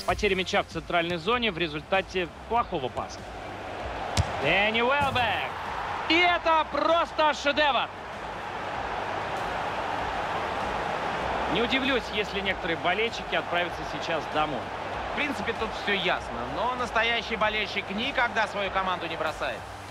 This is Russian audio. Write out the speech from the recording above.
Потеря мяча в центральной зоне в результате плохого паса. Дэнни Уэлбек. И это просто шедевр. Не удивлюсь, если некоторые болельщики отправятся сейчас домой. В принципе, тут все ясно. Но настоящий болельщик никогда свою команду не бросает.